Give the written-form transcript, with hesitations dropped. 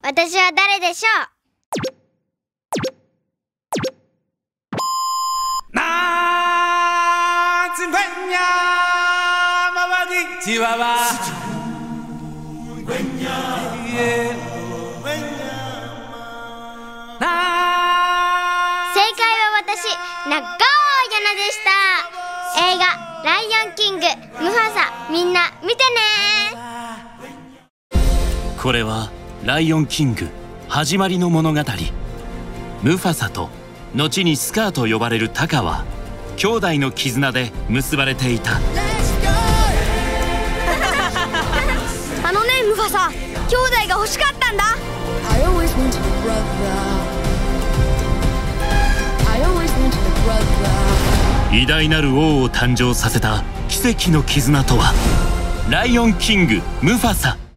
私は誰でしょう。 正解は私、中尾アヤナでした。映画「ライオンキング」ムファサ、みんな見てね。 これはライオンキング始まりの物語。ムファサと後にスカーと呼ばれるタカは兄弟の絆で結ばれていた。 あのねムファサ、兄弟が欲しかったんだ。 偉大なる王を誕生させた奇跡の絆とは。ライオンキングムファサ。